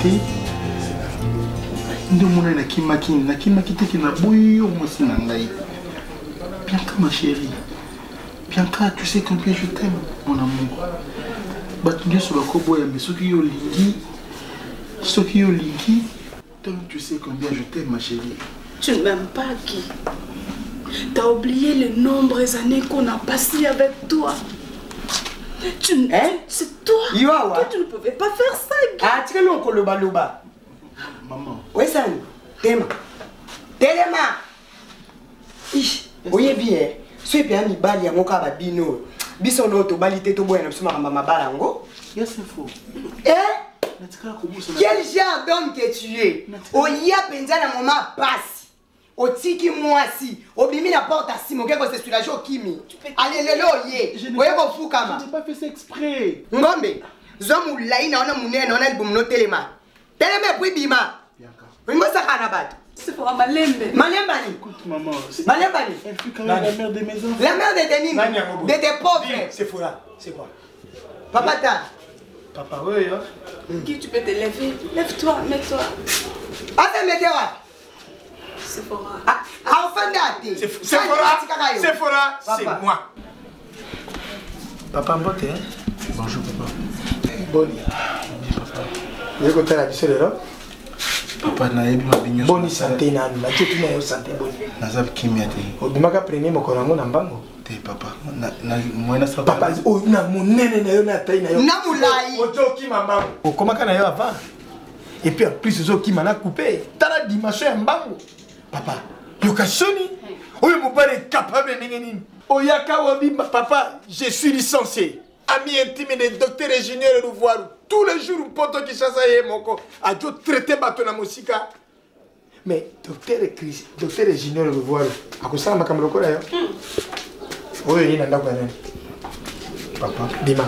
te. Nde mona na kimaki te ki na boyo mwasi na ngai. Bianca ma chérie. Bianca, tu sais combien je t'aime, mon amour. Bato nyonso bakoboya mais soki yo lingi, donc tu sais combien je t'aime, ma chérie. Tu ne m'aimes pas, Guy. T'as oublié les nombreuses années qu'on a passées avec toi. C'est toi. Toi, tu ne pouvais pas faire ça, Guy. Ah, tu es long, Koloba. Maman. Oui, ça. Téléma. Oui, bien. Si tu as mis bali à mon cabino, bisono to balite to boya na bisuma mama balango. Yes, c'est faux. Quel genre d'homme que tu es? Oya penza na mama passe. Otiki mwasi. Obimi na porte à Simon que c'est sur la jo kimi. Allez lelo ye. Oye ko fukama. Je n'ai pas fait ça exprès. Ngombe. Zomu laina ona munene ona libumno telema. Telema puis bima. Ngo sakana bato. C'est pour Malembe. Malemba ni. Écoute maman. Malemba ni. Elle fut quand même la mère de mes enfants. La mère de tes nini. De tes pauvres. C'est fou là. C'est quoi? Papa ta. Papa, oui, hein. Guy, tu peux te lever. Lève-toi, mets-toi. Attends, mets-toi. C'est pour enfin date. C'est moi. Papa Mbote, hein? Bonjour, papa. Boni. Papa. Vous avez côté la biche là? Papa, naïbi ma bignon. Boni santé, nan. La tête n'a pas santé, boni. Nazab Kimiate. Obimaka premier mokorango na mbango. Te papa. Moi na sa Papa, oh na monene na yo na taille na yo. Na mulai. Ojo ki mbango. Okomaka na yo avant. Et puis en plus ozo ki mana coupé. Tala dimension ya mbango. Papa, yokashoni. Oyo mobale capable ningeni. Oyaka wabi papa, je suis licencié. Ami intime des docteurs ingénieurs de voir tous les jours poto qui chasse aye moko a dû traiter bato na musika. Mais docteur ingénieur de voir a ko sala makambo ko yo. Oyo yina ndako ya nani? Papa, Dima.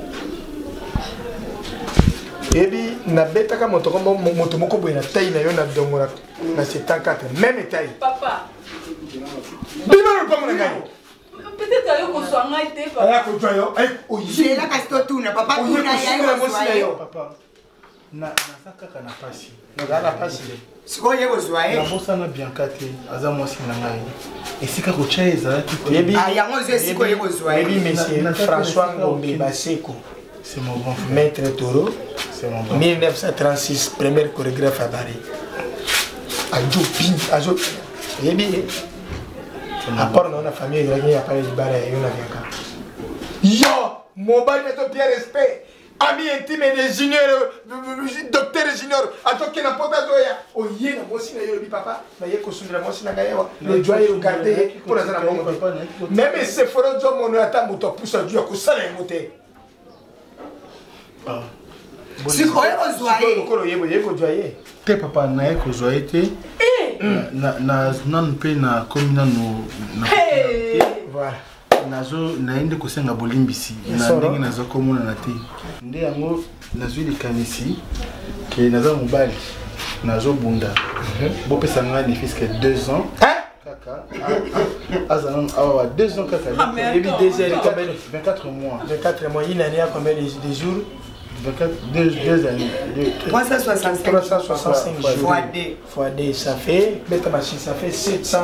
Ebi na betaka moto moko boye na taille na yo na dongola na 74 même taille. Papa. Dima no pas mon gars. Peut-être que tu as un été. Aya ko joyo. Ay J'ai la casse tout na papa tout na ya. Papa. Na saka na pasi. Na pasi. Siko yego zoaye. Na bosa na Bianca te aza mwasi na ngai. Esika ko cheza tu ko. Ah yango zo siko yego zoaye. Oui, monsieur François Ngombe Baseko. C'est mon grand frère. Maître Toro. C'est mon grand. 1936, premier chorégraphe à Paris. Ajo pin, ajo. Ebi. À part dans la famille, il y a pas de barre et on a bien. Yo, mon bail est au pied respect. Ami intime des ingénieurs, docteur ingénieur, à toi qui n'a pas d'oya. Oh, yé, na mosi na yo, papa, na yé kosundra mosi na gaïwa. Le joie est regardé pour la zana mongo. Même si foro jo mono ata moto pousse du à kusala emote. Siko yego zoaye. Lokolo yebo yego joye. Te papa na yeko zoaye te. Na pe na komina no na. Voilà. Nazo naende kosenga bolimbisi na ndenge nazo komona na te. Nde yango nazwi likanisi ke nazo mobali nazo bunda. Bo pesa ngani fisque 2 ans. Kaka. Azanon awa 2 ans kaka. Et puis 2 heures combien? 24 mois. 24 mois, une année à combien de jours? 2 années. 365 jours. Fois 2, ça fait, mettre machine, ça fait 700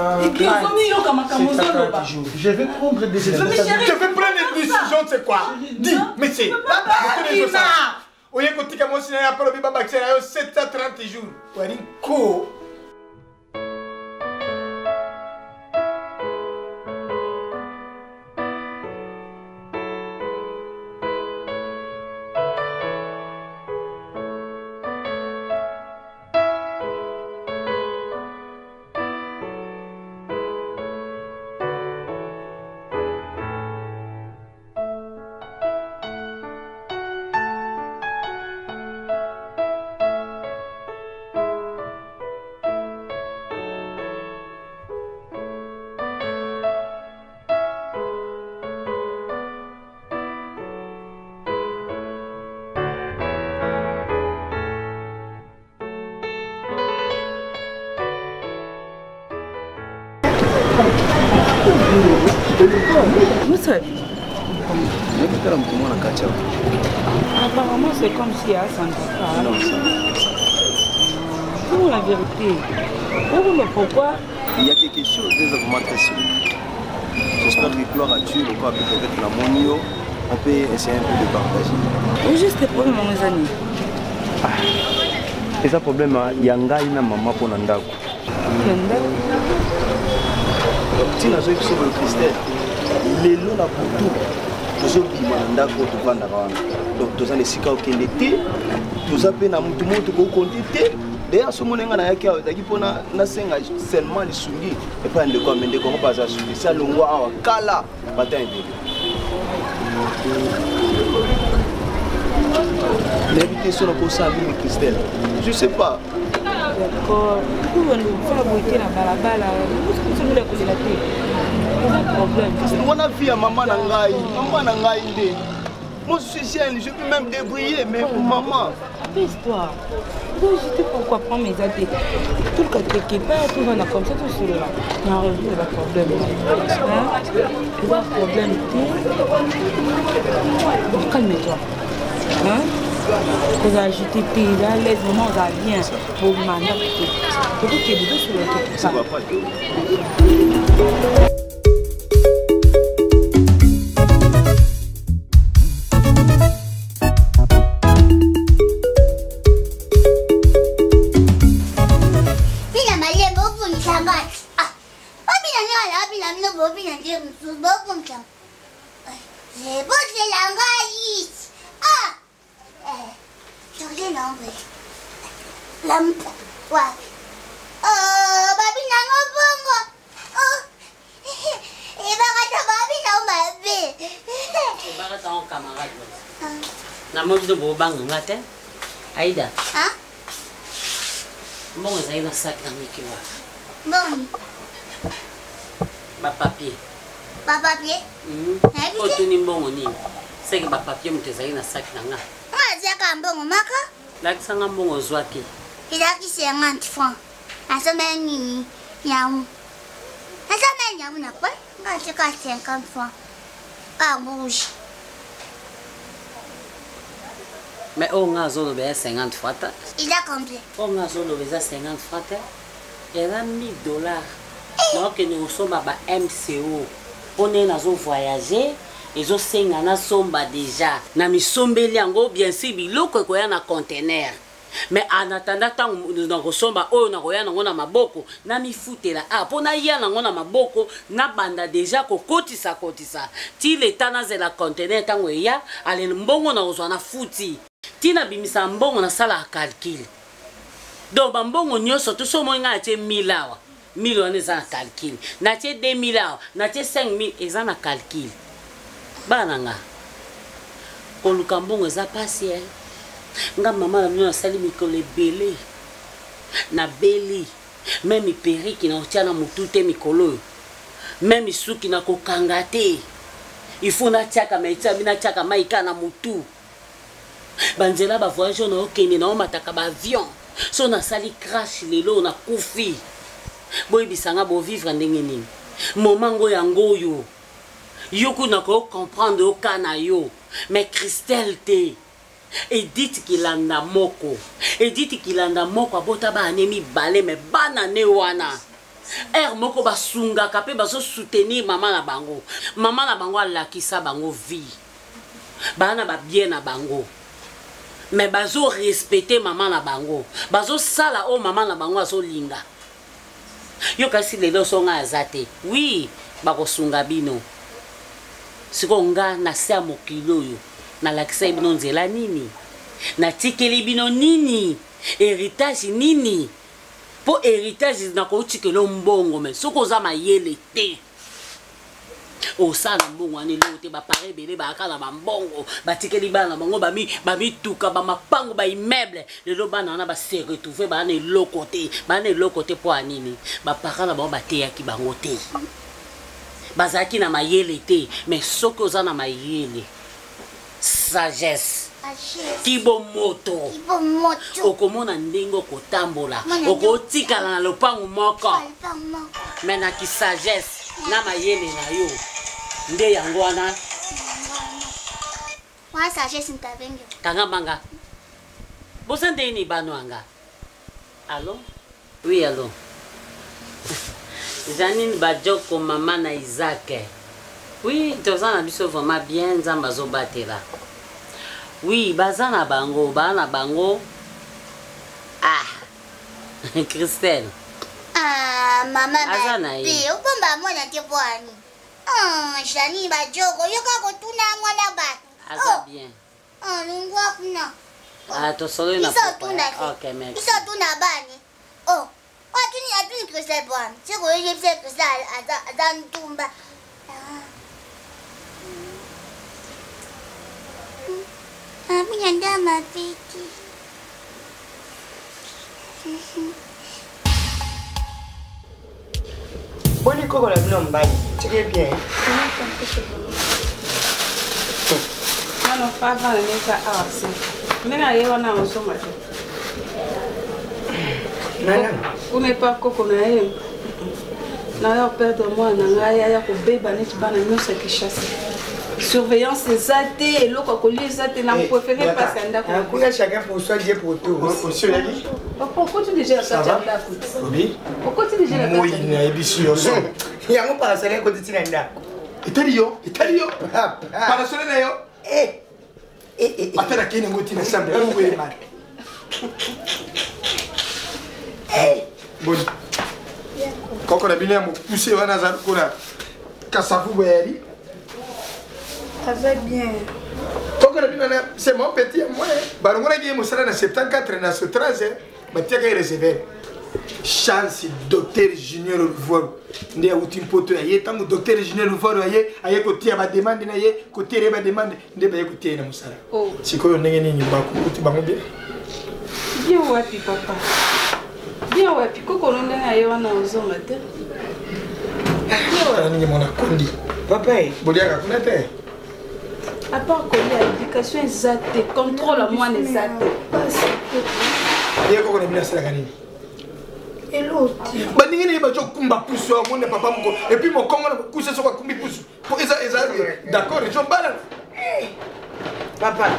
jours. Je vais prendre des décisions. Je vais prendre des décisions, c'est quoi? Dis, mais c'est. Papa, Dima. Oye, quand tu as mon signal, après le baba, c'est 730 jours. Quoi, Apparemment, c'est comme si à Santa. Dis-moi la vérité. Pourquoi? Il y a quelque chose de vraiment très sérieux. J'espère que gloire à Dieu, le corps peut-être la monio, on peut essayer un peu de partager. Ou juste des problèmes, mes amis. Et ça problème, il y a un gars et une maman pour Nandako. Si nous avons le Christelle, les lots là pour tout. Nous avons dit Nandako tout vendre. Donc nous avons les sika au Kennedy, nous avons tout le monde qui a compté. D'ailleurs, ce moment où qui a seulement les soumis et pas de quoi mais de comment pas à soumis. Ça le voit à Kala, matin et l'invité sur le conseil avec Christelle. Je sais pas. D'accord. Pourquoi on nous fait aboiter la balabala? Nous sommes là pour la tête. C'est un problème. On a vu à maman Nangaï. Maman Nangaï. Moi je suis jeune, je peux même débrouiller, mais pour maman. Apaise-toi. Donc je sais pourquoi prendre mes athées. Tout le cas quelque part, tout va comme ça, tout seul là. Il y a un revenu, il y a un problème. Il y a un problème. Calme-toi. Hein? Vous avez ajouté tes là, l'aise, vraiment, on va bien. Pour le mandat. Pour tout qui est dedans sur le truc. Ça va pas. Aïda. Hein? Bon, ça y est, sac dans le bon. Ba papier. Ba papier? Oh, tu n'es bon, ni. C'est que ba papier, mais tu as un sac dans la. Moi, j'ai un bon, maka. Là, c'est un bon aux oies. Il a qui 50 francs. À ce moment, il y a un. À ce moment, il y a un quoi? Quand tu as 50 francs. Pas rouge. Mais on a zone de 50 francs. Il a combien? On a zone de 50 francs. Elle a $1000. Donc nous sommes à MCO. On est dans voyager. Ils ont 50 somba déjà. Na mi sombeli ango bien sûr biloko ko ya na conteneur. Mais en attendant tant nous na somba o na ko ya na maboko na mi futela ah pona ya na ngona maboko na banda déjà ko kotisa. Ti le tana zela conteneur tango ya ale mbongo na ozwa na futi. Tina bimisa mbongo na sala calcul. Donc mbongo nyoso to so mo nga te 1000 awa. 1000 wana za calcul. Na te 2000 awa, na te 5000 eza na calcul. Bananga. Koluka mbongo za pasi eh. Nga mama na mino sali mikolo belé. Na beli. Même periki na otiana mutute mikolo. Même suki na kokanga te. Il faut na tiaka maita bina tiaka maika na mutu. Banzela ba voyage na okende na mataka ba avion. So na sali crash lelo na kufi. Boy bisanga bo vivre ndenge nini. Momango yango yo. Yoko na ko comprendre au kana yo. Mais Christelle te. Edith kilanda moko. Edith kilanda moko abota ba anemi balé mais bana ne wana. Moko ba sunga kapé ba so soutenir maman na bango. Maman na bango alakisa bango vie. Bana ba bien na bango. Mais bazo respecter maman na bango. Bazo sala o maman na bango aso linga. Yo kasi lelo songa azate. Oui, bako sunga bino. Sikonga na sia mokilo yo. Na lakisa bino nzela nini? Na tikeli bino nini? Héritage nini? Po héritage na ko tikelo mbongo mais soko za mayele te. O sala mbongo ani lote ba pare belé ba kala ba mbongo ba tikeli bana bango ba mi tuka ba mapango ba immeuble lelo bana na ba se retrouver ba ne lokote po anini ba pakala ba ba te ya ki bango te bazaki na mayele te mais soko za na mayele sagesse Kibo moto. Okomona ndingo kotambola. Okotikala na lopango moko. Mais na ki sagesse na mayele na yo. Nde yango wana. Wa sagesse ntabengo. Kanga manga. Bosande ni bano anga. Allô? Oui, allô. Janine Badioko, maman na Isaac. Oui, tozana biso vraiment bien, nzamba zo batela. Oui, bazana bango, bana bango. Ah, Christelle. Ah, maman, Azana baby, upamba mwana tebwani. Janine Badioko, yoka kotuna mwana ba. Aza bien. Lungwa kuna. Ah, tosolo na papa. Ok, merci. Isa tuna bani. Oh, atuni Christelle bwana. Siko yeye Christelle azantumba. Punya ndama piki. Boni koko la bino mbali. Très bien. Non, pas dans le cas avancé. Mais là, il y a un ensemble. Nana. Vous n'êtes pas coco, na yo perdre moi na ngai ya ko beba net bana nyonso ki chasse. Surveillance ezate eloko kolia ezate na préféré parce que ndako. Kuna chacun pour soi, Dieu pour tout. Monsieur Yagi. Pourquoi tu déjà ça ndako? Oui. Pourquoi tu déjà la moi il n'a ébisu yo. Yango para sala ko titina ndako. Italio. Para sala na yo. Atera kini ngoti na sambe ngwe mari. Bon. Koko na bina mo pousser wana za kuna kasafu boyali. Ça va bien. Koko na bina c'est mon petit moi. Barongona ki mo sala na 74 na 13 batia ka réservé. Chance docteur Junior Olivoro ndia utimpoto ya tango docteur Junior Olivoro aye ko tia ba demande na ye ko tia ba demande nde ba ye ko tia na musala. Oh. Sikoyo ndenge nini bako kuti bango bien. Bien wapi papa. Bien wapi koko nonde na ye wana ozoma te. Bien nini mona kondi. Papa, Bolia ka kuna te. À part que l'éducation exacte, contrôle à moi exact. Ye koko na bina sala kanini. Et l'autre. Bandingi ni ba kumba puso mon papa mko et puis mon kongo na kusa so kumbi puso. Pour eza d'accord, ils sont balans. Papa,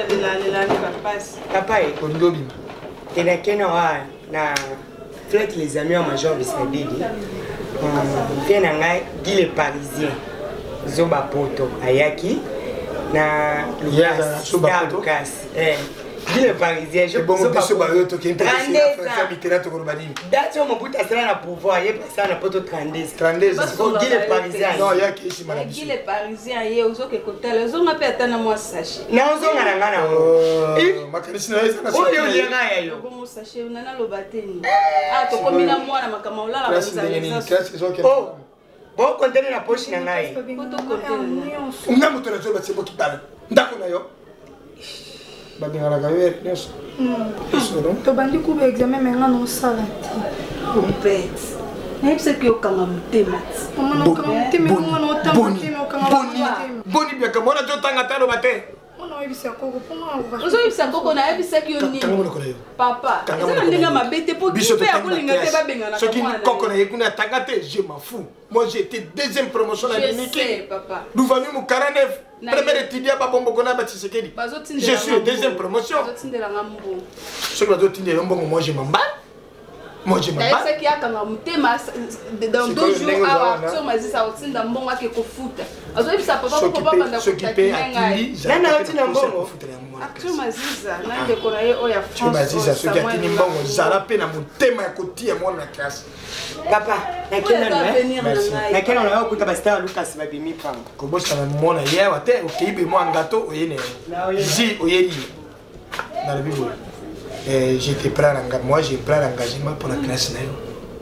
papa, kondobi. tena kena wa na fête les amis en major Bisadidi. Bien ngai dit les parisiens. Zoba poto ayaki na Lucas. Dis le parisien, je bon biso ba yo to ki intéressé à faire to Korobani. Dato mo buta sala na pouvoir, ye pesa na poto 32. Faut dis le parisien. Non, ya ki ici malade. Dis le parisien ye ozo ke kotala, ozo ngape atana moi sachet. Na ozo ngana ngana. Makanisi na eza na. Oh yo yenga ya yo. Bon sachet unana lobateni. Ah to komina mwana makama ulala ba. Oh. Bon contenu na poche na ngai. Poto contenu. Nga moto na zo ba tsebo kitala. Ndako na yo. Babinga la gaver, yes. To bandi kuba examen menga no sala ti. Compete. Na ipse ki okanga mutema. Mama no kanga mutema mwana otanga mutema okanga mutema. Boni bia ka mwana jotanga talo bate. Mwana ibisa koko ponga. Ozo ibisa koko na ibisa ki yoni. Papa. Eza ndinga mabete po kipe ya kulinga te babenga na kwa. Soki koko na yekuna tanga te, je m'en fous. Moi j'ai été deuxième promotion à l'Unité. Je sais papa. Nous venons mon 49. Premier étudiant ba bombo kona ba Tshisekedi. Je suis deuxième promotion. Bazotindela ngambo. Ce que bazotindela mbongo moi je m'en bats. Moi je m'en bats. C'est qui a kanga mutema dans 2 jours à sur mazisa otinda mbongo ake kofuta. Azo ibisa papa ko papa banda s'occuper à Tili. Nana otinda mbongo. Acteur maziza na ndekona ye oya France. Maziza soki atini mbongo zala pe na mutema ya kotia mwana na classe. Papa, na kena na okuta basta Lucas babimi pam. Kobosa na mona yewa te okibe mo ngato oyene. Zi oyeli. Na la Bible. J'étais prêt à moi j'ai pris l'engagement pour la classe là.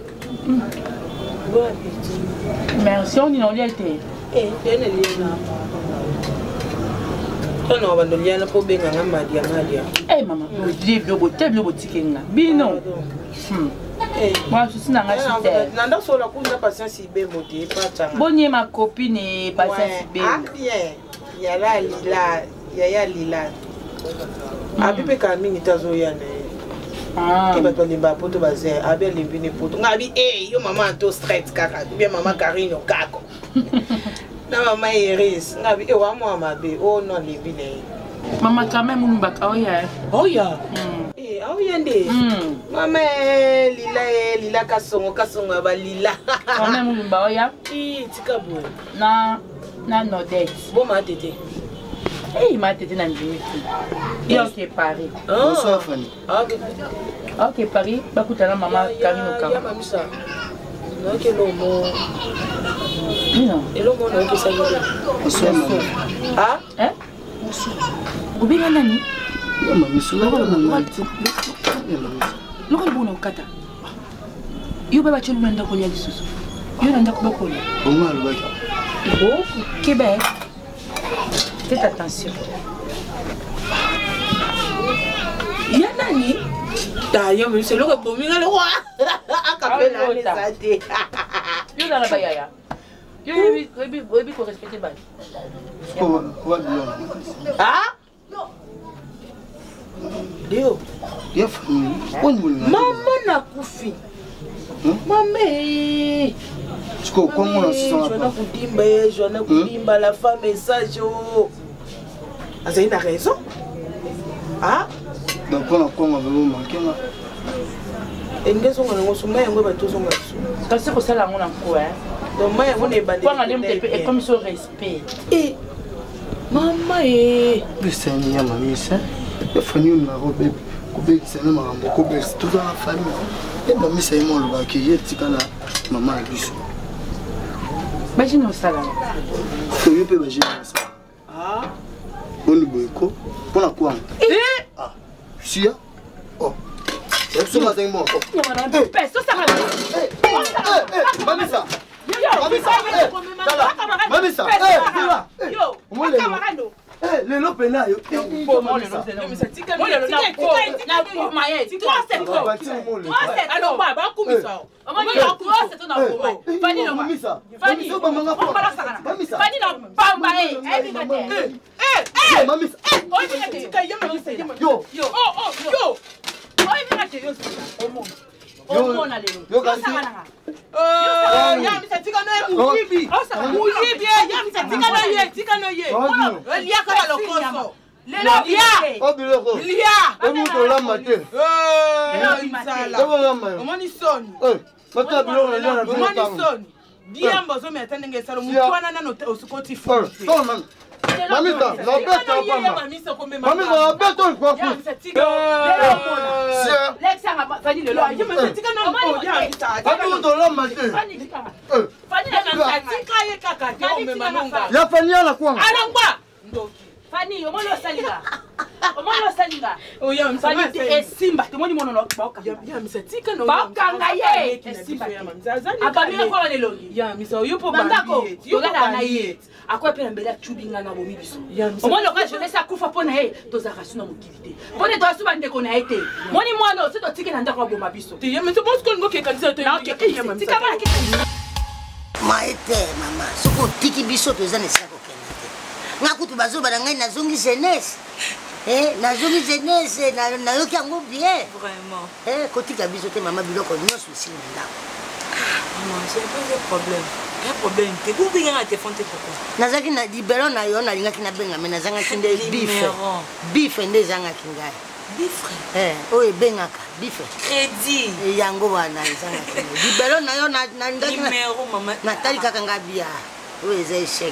Merci on y était. On va nous lier pour bien Madia. Eh maman, livre le botikenga. Bino. Moi je suis dans la cité. Nanda sur la cour de patience ibe moté pas. Bonnie ma copine et patience ibe. Ah bien. Ya lila. Abipe kamini tazoya ne. Ke ba tolimba poto baze abe limbini poto. Ngabi yo mama to straight kaka. Bien mama Karino kako. Na mama Iris ngabi wa mo mabe o no limbine. Mama quand même on baka oya. Oya. au yende. Mama lila kasongo ba lila. Mama mulumba oya. Tika boy. Na Nodette. Bon ma tété. Ma tété na ndimi. Ok Paris. Bonsoir Fanny. Ok Paris, bakutana mama Karino Kama. Ya mamisa. Non que l'homme. Non. Et l'homme on a que ça. Bonsoir maman. Ah? Hein? Ubinga nani? Ya mamisa, la maman. Lokal bona ukata. Yo baba chelu nanda ko lia lisusu. Yo nanda ko bako lia. Bonga alobaki. Oh, Québec. Faites attention. Ya nani? Ta yo me se lo ko bominga lo wa. Akapela les ate. Yo dans la bayaya. Yo ebi ko respecter ba. Ah? Leo. Ya Fanny. Mama na kufi. Mama. Siko kongo na sisa na kudimba, Joana kudimba la femme message. Asa ina raison? Ah? Donc on a kongo velo mankenga. Engezo ngona ngosumba yango batozo ngaso. Kasi ko sala ngona ko Donc moi yango ne bande. Kwa ngane mtepe et comme so respect. Mama Bisani ya mamisa. Ya Fanny na robe kubekisa na marambo kubekisa toute la famille. Et mamisa yemo lobaki yetikala mama abiso. Imagine au salon. Tu peux imaginer ça. Ah. On boyko. Pour la quoi? Ah. Si. Oh. C'est ma dingue moi. Peso ça va. Mamisa. Mamisa. Yo. Camarado. Le lopena yo. Mamisa, la bête Mamisa, la bête on quoi? Fanny, au moins le salinga. Au moins le salinga. Oh ya Fanny et Simba, tout le monde mono boka. Ya misa tika no. Boka ngaye. Simba. Abamira kwa le longi. Ya misa yo po bandi. Yo la na yet. Akwa pe mbela chubinga na bomi biso. Au moins le cas je laisse akufa pona he to za rasuna mukivite. Pone to asuba ndeko na ete. Moni mwana so to tika na ndako boma biso. Ya misa boss ko ngoke kanisa to. Na ke ya misa. Tika ba ke. Maete mama, soko tiki biso to za nesako. Ngakutu bazoba na ngai nazongi jeunesse. Nazongi jeunesse na yoki yango bien. Vraiment. Kotika biso te mama biloko nyonso esi na ndako. Maman, c'est pas un problème. Un problème. Tu peux bien te faire pourquoi? Nazaki na libéro na yo na lingaki na benga mais nazanga kinde bife. Bife nde zanga kingai. Bife. Oye bengaka bife. Crédit. Yango wana zanga kinde. Libéro na yo na ndaki na numéro maman. Natali kaka ngabia. Oui, c'est échec.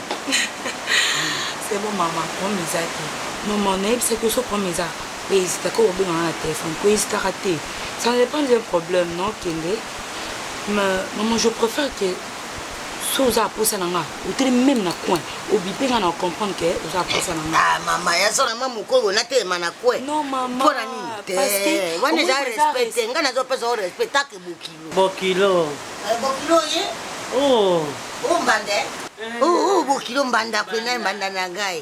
C'est bon, maman, prends mes actes. Non, mon aide, c'est que je prends mes actes. Mais c'est d'accord, on a un téléphone. Quoi, c'est raté. Ça n'est pas un problème, non, Kende. Mais, maman, je préfère que si vous avez posé dans ou même dans le coin, ou bien on comprendre que vous avez posé dans ah, maman, il y a ça, maman, on a été dans quoi? Non, maman. Parce que, on est respecté. On a pas respecté que Bokilo. Bokilo. Bokilo, oh. Oh, Mbande. Oh, Bokilo Mbanda, Pena Mbanda Nagai.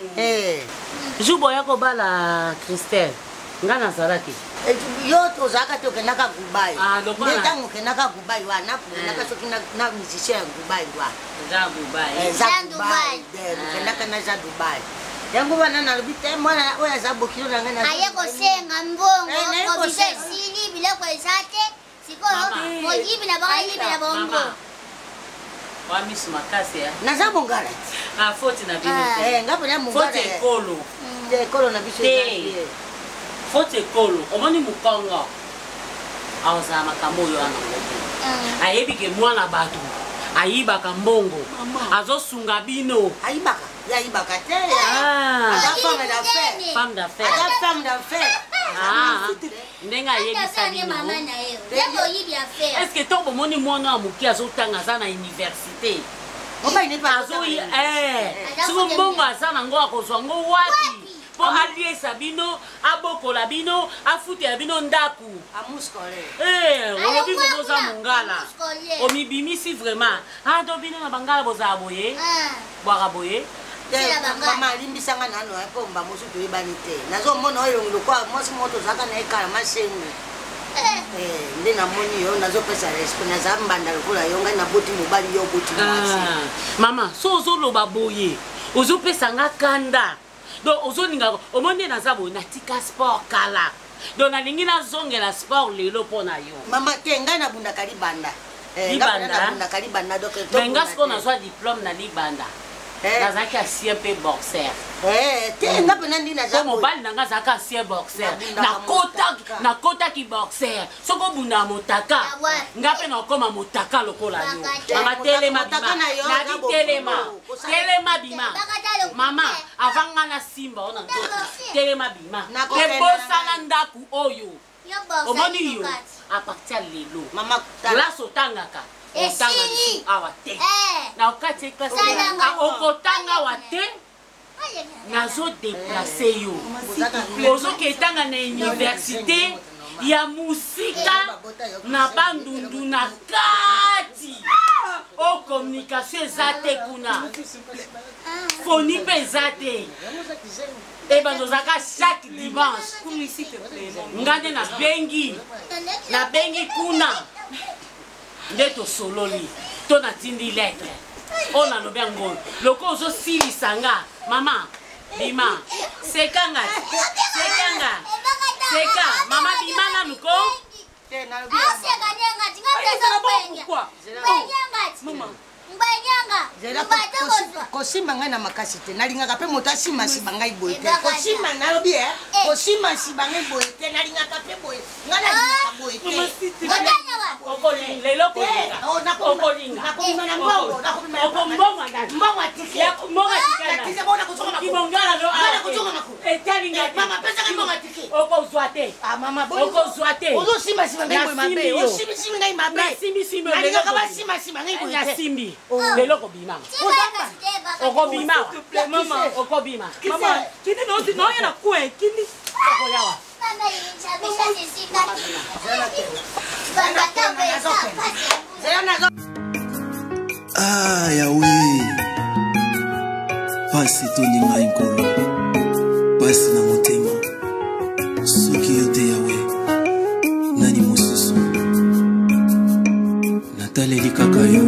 Juboya Kobala, Christelle. Ngana Saraki. Yo, Tozaka, Tokanaka Kubai. Ah, donc, Kenaka Kubai, Naka Sokina musicien Kubai. Jean Dubai. Jean Dubai. Kenaka Naja Dubai. Yango banana lobite mwana oya za Bokilo ngana. Ayeko senga mbongo, ko bise sili bila ko esate. Siko mojibi na bangali na bongo. Wa miss makasi ya. Naza mongala. Ah, foti na bino. Ngapo na mongala. Foti ekolo. Ekolo na biso. Faut école, on m'a dit Mukongo. Aoza makambo yo ana. Ayebi ke mwana batu. Ayibaka mbongo. Azo sunga bino. Ayibaka. Ayibaka te. Femme d'affaires. Femme d'affaires. Ndenga yebisa bino. Est-ce que ton bomoni mwana amuki azotanga za na université? Azo Siko mbongo azana ngo akozwa ngo wapi? Po aliesa bino, abokola bino, afute ya bino ndaku. Olobi boza mongala. Omibimisi vraiment. Do bino na bangala boza boye. Boara boye. Mama limbisanga nano po mba mosu to ebani te. Nazo mona oyo ngolokwa mosi moto zaka na ekala masengu. Nde na moni yo nazo pesa respect na za mbanda lokola yo ngai na boti mobali yo boti mwasi. Mama, so loba boye. Ozo pesa nga kanda. Donc ozoninga omonde na zabo na tika sport kala. Donc na lingi na zongela sport lelo pona yo. Mama te ngai na bunda kalibanda. Libanda. Bunda kalibanda donc to. Mais ngasko na zwa diplôme na libanda. Nazaki asie mpe boxer. Te nga pena ndi na zabo. Mobali nanga zaka asie boxer. Na kota ki boxer. Soko bunda motaka. Nga pe na koma motaka lokola yo. Mama telema bima. Na di telema. Telema bima. Mama avanga na simba ona nzoto. Telema bima. Ebosa na ndaku oyo. Omoni yo. A partir lelo. Mama la sotangaka. Otanga nisu awa te. Na okati klasi okotanga wa te. Nazo déplacer yo. Ozo ketanga na université ya musika na bandundu na kati. O communication ezate kuna. Foni pe ezate. Et ben nous avons chaque dimanche. Ngande na bengi kuna. Ndeto sololi. To na tindi lettre. On a lobe ngolo. Loko ozo sili sanga. Mama, bima. Sekanga. Seka. Mama bima na luko. Kosimba ngai na makasi te nalingaka pe moto asima siba ngai boye te kosimba nalobi kosimba siba ngai boye te nalingaka pe boye ngai nalingaka boye te lelo okolinga nakobima na mbongo mbongo atiki kibongala lo mama pesaka mbongo atiki okozwa te mama okozwa te ozosimba siba ngai boye mabe osimbi ngai mabe nalingaka basima siba ngai boye te simbi lelo kobima okobima mama okobima mama kini no yana kwe kini okoyawa Yahweh pasi toninga nkolo pasi na motema soki yote Yahweh nani mosusu nataleli kaka yo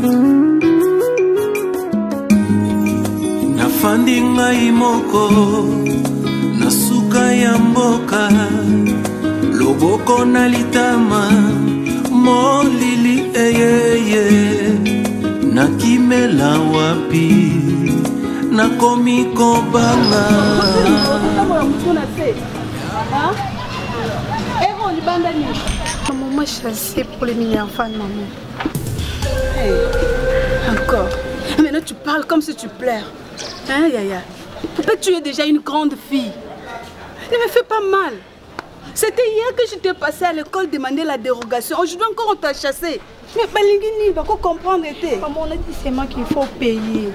nafandi ngai moko na suka ya mboka loboko na litama molili eyeye nakimela wapi nakomi kobanga Maman m'a chassé pour les mini-enfants, maman. Encore. Maintenant tu parles comme si tu pleures. Hein, Yaya? Peut-être que tu es déjà une grande fille. Ne me fais pas mal. C'était hier que je t'ai passé à l'école demander la dérogation. Aujourd'hui encore on t'a chassé. Mais Balingini, il va comprendre. Maman, on a dit c'est moi qu'il faut payer.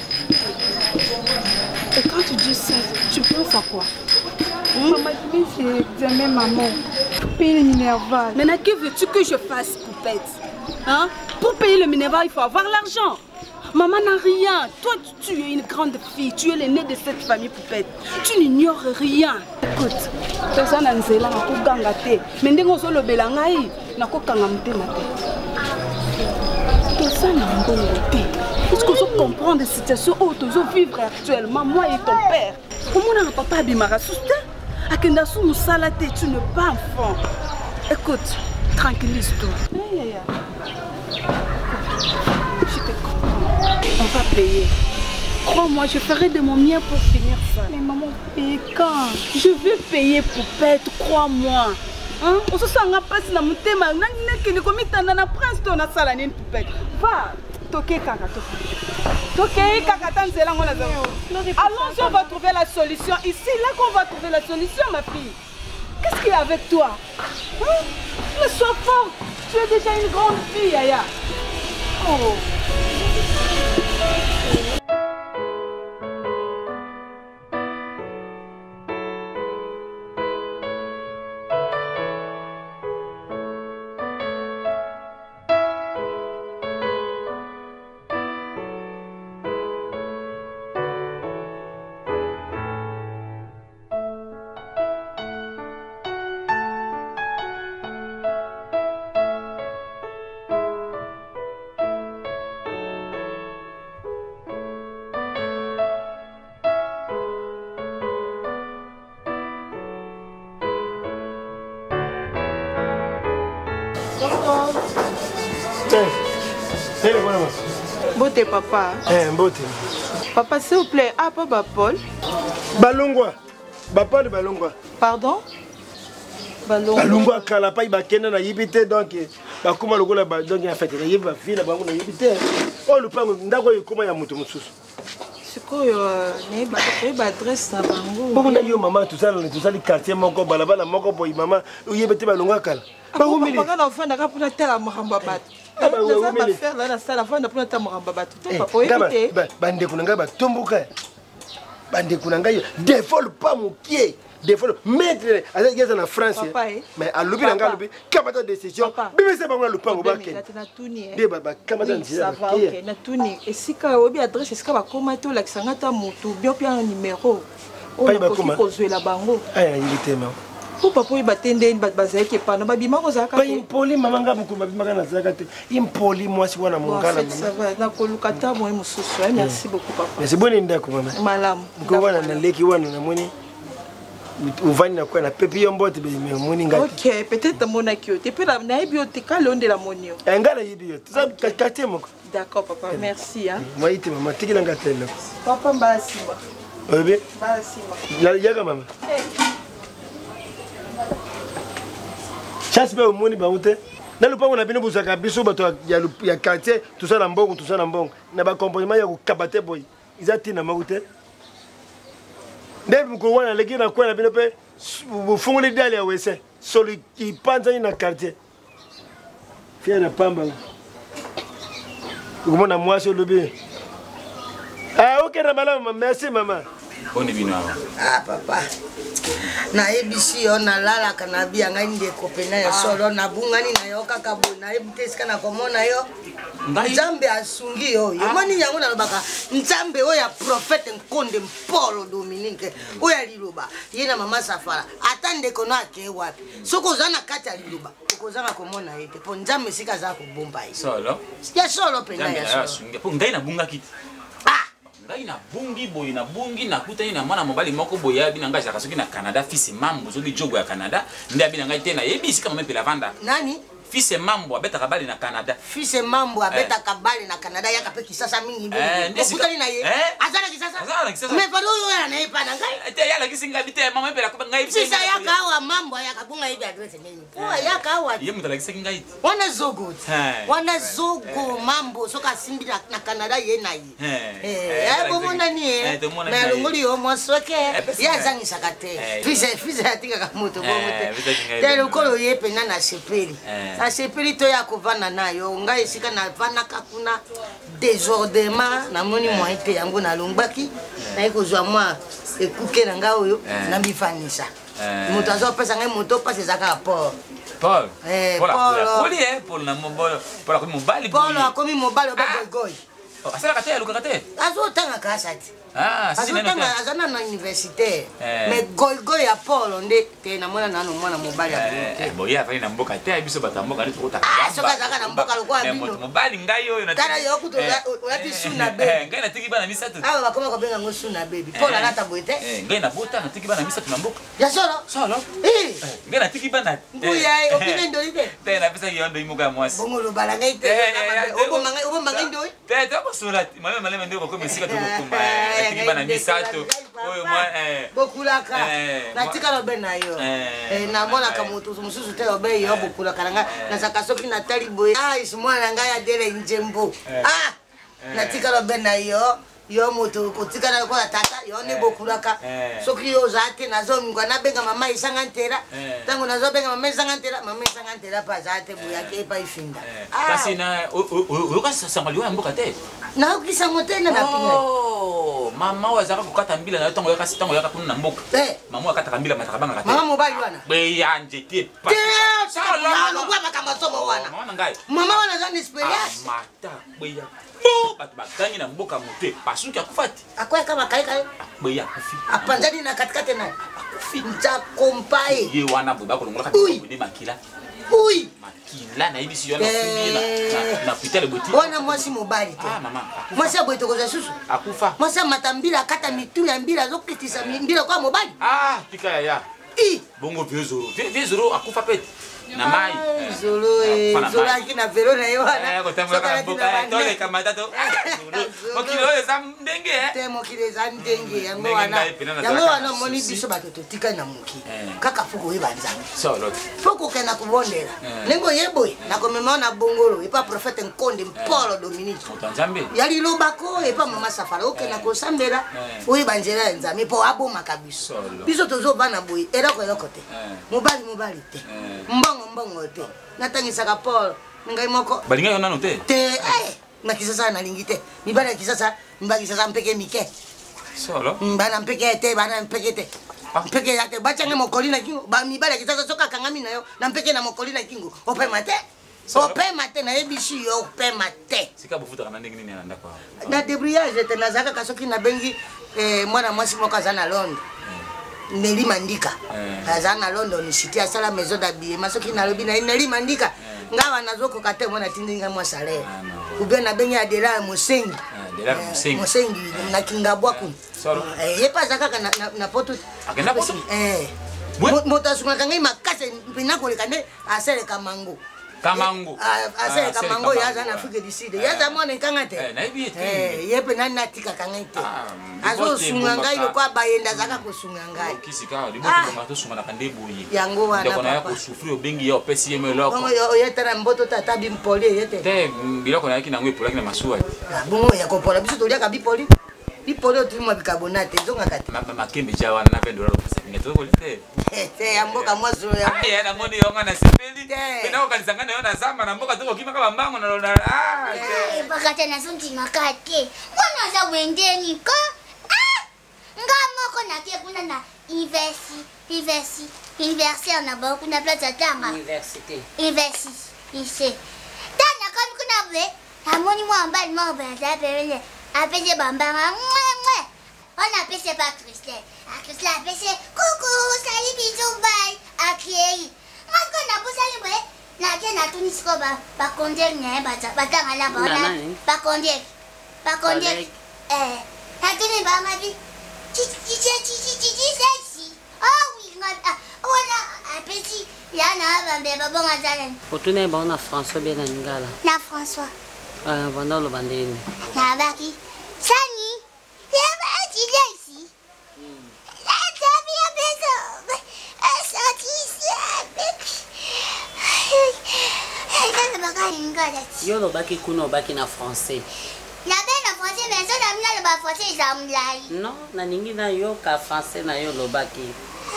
Et quand tu dis ça, tu penses à quoi? Maman, c'est examen, maman. Pour payer le Minerval. Maintenant, que veux-tu que je fasse, poupette? Hein? Pour payer le Minerval, il faut avoir l'argent. Maman n'a rien. Toi, tu es une grande fille. Tu es l'aînée de cette famille, poupette. Tu n'ignores rien. Écoute, personne n'a pas gangate. Mais dès qu'on se le belangaï, n'a pas gangate. Personne n'a pas gangate. Est-ce qu'on peut comprendre la situation où tu vivre actuellement, moi et ton père? Comment on n'a pas abimara sousta? Akendasu Moussalate, tu n'es pas enfant. Écoute, tranquillise-toi. Je te comprends. On va payer. Crois-moi, je ferai de mon mieux pour finir ça. Mais maman, paye quand? Je vais payer Poupette, crois-moi. Hein? On se sent en passe dans mon thème. On ne commis dans la prince de la salle à Poupette. Va, toquer kaka. Toquer kaka, tant c'est là on a. Allons, on va trouver la solution. Ici, là qu'on va trouver la solution, ma fille. Qu'est-ce qu'il y a avec toi? Hein? Mais sois forte. Tu es déjà une grande fille, Aya. Oh. Beauté papa. Beauté. Papa s'il vous plaît, ah pas Paul. Balongwa. Paul Balongwa. Pardon? Balongwa kala pa ibakenda na yibite donc bakuma lokola ba donc en fait yiba fila bango na yibite. Oh lupango ndako yikoma ya mutu mususu. Sikoyo ne ba adresse na bango. Bongo na yo mama tout ça le quartier moko balabala moko boy mama uyebete Balongwa kala. Bango mili. Papa na ofanda ka puna tela mohamba bat. Faire là la salle avant de prendre ta mohamba bat. Papa écoutez. Bande kunanga ba tomboka. Bande kunanga yo dévole pas mon pied. Dévole mettre avec les en France. Mais à l'obi nanga lobi kapata décision. Bibi se bango lupango ba ken. Na tuni. De baba kamata nzira. Ça va OK na tuni. Et si ka obi adresse est-ce que ba komato la kisanga moto bien bien numéro. On a ko la bango. Aya yité ma. Pour papa il batende bazai ke pana babima ko zaka. Pas impoli mama nga mukuma bimaka na zaka te. Impoli moi si wana mungala. Ça va na ko lukata moi mususu. Merci beaucoup papa. Mais c'est bon ndako mama. Malam. Ko wana na leki wana na moni. Uvani na kwa na pepi yombote be me moni ngati. OK, peut-être mon akiote. Pe la na ebiote ka londe la monio. Ngala yibiote. Ça kakate moko. D'accord papa, merci hein. Moi ite mama tikila ngatelo. Papa mbasi ba. Obe? Mbasi ba. La yaga mama. Chasse au moni baoute. Dans le pas on a bien buzaka biso bato ya quartier tout ça na mbongo na ba comportement ya ko kabate boy. Izati na maoute. Ndebe ko wana leki na kwa na bino pe bufungule dali ya wese. Soli ki panza na quartier. Fia na pamba. Kumona mwasi lobi. Ah OK na malama merci maman. Oni bino. Ah papa. Na ebisi yo na lala kana bia ngai ndeko pena ya solo na bungani na yo kaka bona ebiteska na komona yo. Nzambe asungi yo. Yomani yango na lobaka Nzambe oya prophète Nkonde Mpolo Dominique. Oya liloba. Yena mama Safara. Atande kono ake wapi. Soko zana kata liloba. Kozanga komona yete. Po Nzambe sika za kubomba yi. Solo. Ya solo pena ya solo. Po ngai na bunga kiti. Ngai na bungi boy na bungi na kutani na mwana mobali moko boya bina ngai jaka soki na Canada fils mambo soki jogo ya Canada ndia bina ngai tena yebisi kama mpe lavanda. Nani? Fils mambo abeta kabali na Canada. Fils mambo abeta kabali na Canada yaka pe kisasa mingi boy. Okutani na ye. Azana kisasa. Azana kisasa. Me paro yo na ipa na ngai. Te yala kisinga bite mama mpe la ngai. Sisa yaka wa mambo yaka bunga hivi address nini. Kwa yaka wa. Ye mutala kisinga ngai. Wana zogo. Wana zogo mambo soka simbi na Canada ye na ye. Bomona ni me lunguli yo mosoke ya zangi sakate. Fils atinga kamoto bomote. Te lokolo ye pena na sepeli. Na sepeli to ya kovana nayo ngai sika na vana kakuna désordement na moni moite yango na longbaki na ekozwa mwa ekuke na nga oyo na bifanisa moto azo pesa ngai moto pasa ezaka Paul. Paul. Paul na mobile. Paul akomi mobali. Paul akomi mobali ba goy. Asala kate aluka kate. Azo tanga kasati. Ah, si neno. Azana na université. Mais goy ya Paul nde te na mwana na mwana mobali ya. Boya fani na mboka te biso batamboka ni tukota. Ah, soka zaka na mboka lokwa bino. Mobali ngai oyo na. Tara yo kuto ulati suna be. Ngai na tiki bana misatu. Ah, bakoma ko benga ngo suna baby. Paul alata boite. Ngai na bota na tiki bana misatu na mboka. Ya solo. Solo. Ngai na tiki bana. Nguya opine ndolite. Te na pesa yondo imuga mwasi. Bongo lo bala ngai te. Obo mangai ndoi. Te sola malema ndeko ko mesika to kumba tiki bana misato oyo mwa bokulaka natika lobe na yo na mona ka mutu mususu te obe yo bokulaka nga na sakasoki na taliboye isimwana nga ya dele njembo natika lobe na yo mutu kutika kwa tata yo ne bokulaka soki yo zate nazo ngwa na benga mama isanga ntera tango nazo benga mama isanga ntera pa zate buya ke pa ifinda kasi na uyoka sangaliwa ya mboka te na ukisa motena na pinga mama wazaka kukata mbila na tango yaka kuna mboka mama wakata kambila matakabanga kate mama mobali wana be yanje te pa sala no kwa makamasomo wana mama ngai mama wana zani experience mata be ya batu bakangi na mboka mote pasuki akufati akoya kama kai beya akufi apanzani na katikate na akufi nta kompae ye wana boba ko longola kati de makila makila na ibisi yona kubila na pitale boti wana mwasi mobali te mama mwasi aboito ko susu akufa mwasi matambila kata mitula mbila zokitisa mbila kwa mobali pika ya bongo viezoro akufa pete na mai zolo akina velo na yo wana kotamwa ka mboka tole kamata to mokilo eza ndenge te mokilo eza ndenge yango wana moni biso bato totika na moki kaka fuko ebanza solo fuko kana kubondela lengo yeboy na komema na bongolo epa prophète Nkonde Mpolo Dominique Nzambe yali lobako epa mama Safara okena kosambela oyi banjela Nzambe po aboma kabiso biso tozo bana boy era ko yokote mobali te mbongo te natangisaka Paul ngai moko balinga yona no te na kisasa na lingi te mibala kisasa mbaki sasa mpeke mike solo mbana mpeke te bana mpeke te mpeke yake bachanga mokoli na kingo ba mibala kisasa soka kangami na yo na mpeke na mokoli na kingo ope mate na ebishi yo ope mate sika bufuta kana ndenge nini ananda kwa na debriyage te nazaka kasoki na bengi mwana mwasi moko azana Londres Neli Mandika azana London city asala maison d'habillement soki na lobi na Neli Mandika ngawa nazoko kate mwana tindinga mwa salaire ubia na bengi adela Mosengi na kingabwa ku yepa zaka na poto akenda poto moto sunga ngai makase pinako lekane asele kamango asele kamango yaza na Afrique du Sud yaza mwana nkanga te yepe nani natika kanga te azo sunga ngai lokwa bayenda zaka kosunga ngai kisika liboto bonga to sunga na kandebu yi yango wana papa na ko souffrir obengi yo pesi yeme loko bongo yetera mboto tata bimpoli yete te biloko na yaki na ngwe polaki na masuwa bongo yakopola biso tolia ka bipoli bipoli otumwa bicarbonate zonga kati makembe jawa na $20 pesa ngeto ko lite ya mboka mwazo ya na ngoni yonga na sepeli bena okalizangana yo na zamba na mboka to kima kama mbango na bakata na sunti makate mwana za wendeni ko ngamoko na kia kuna na université na ba kuna plaza tanga université tana kama kuna vle amoni mwamba mwamba za pele apese bambanga mwe on apese pas Christelle Christelle apese coucou salut bisous bye akiei ngako na busali bwe na ke na tunisiko ba konder nya ba tanga la ba konder hatuni ba mabi Chichi sexy. Oh oui, on a appétit. Yana bambe babonga zalen. Otune ba na François bien ngala. Na François. Banda lo bandeni. Na baki. Sani. Ya ba ti ici. La tabi a besoin. Yo lo baki kuno baki na français. Na ben na français mais ça na mina le français zamlai. Non, na ningi na yo ka français na yo lo baki.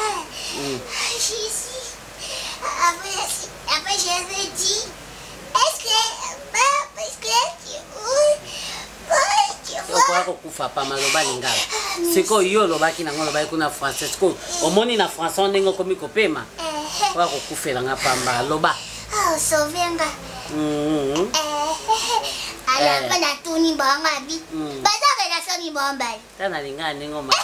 Ici. Après je dit est-ce que Oko kufa pa maloba lingala. Siko yo lo baki na ngolo baki kuna français. Siko omoni na français ndenge komi kopema. Oko kufela ngapamba loba. Oh, sovenga. Ala pana tuni banga bi. Bata kana soni bomba. Tana linga ngoma.